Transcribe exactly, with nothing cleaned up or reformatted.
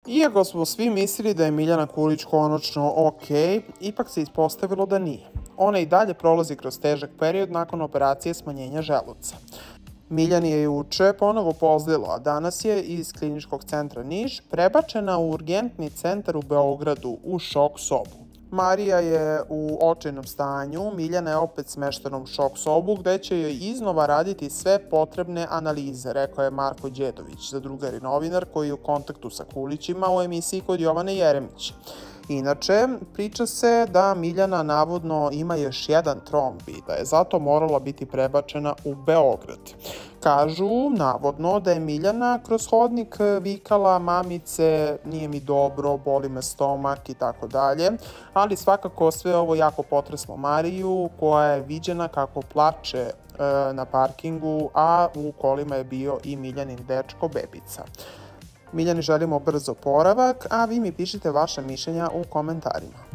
Iako smo svi mislili da je Miljana Kulić konačno ok, ipak se ispostavilo da nije. Ona i dalje prolazi kroz težak period nakon operacije smanjenja želuca. Miljani je juče ponovo pozlilo, a danas je iz Kliničkog centra Niš prebačena u urgentni centar u Beogradu u šok sobu. Marija je u očajnom stanju, Miljana je opet smeštena u šok sobu gde će joj iznova raditi sve potrebne analize, rekao je Marko Đedović, zadrugari novinar koji je u kontaktu sa Kulićima u emisiji kod Jovane Jeremić. Inače, priča se da Miljana navodno ima još jedan tromb i da je zato morala biti prebačena u Beograd. Kažu, navodno, da je Miljana kroz hodnik vikala mamice, nije mi dobro, boli me stomak i tako dalje, ali svakako sve ovo jako potreslo Mariju koja je viđena kako plače e, na parkingu, a u kolima je bio i Miljanin dečko bebica. Miljani želimo brz oporavak, a vi mi pišite vaša mišljenja u komentarima.